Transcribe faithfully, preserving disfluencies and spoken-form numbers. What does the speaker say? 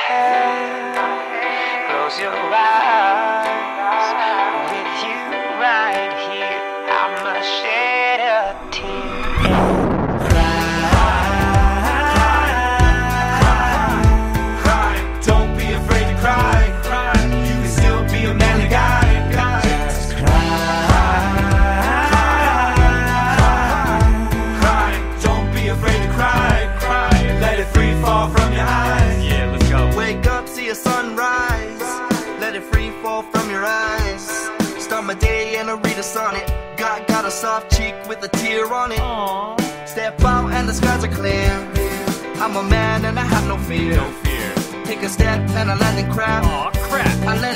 head, close your eyes. With you right here, I'ma shed a tear and cry. Cry, don't be afraid to cry. You can still be a manly guy. Just cry. Cry, don't be afraid to cry. Let it free fall from your eyes. Yeah, let's go. Wake up, see a sunrise. Let it free fall from your eyes. Start my day and I read a sonnet. Got, got a soft cheek with a tear on it. Aww. Step out and the skies are clear. I'm a man and I have no fear. No fear. Take a step and I land and crap. Aw, crap. I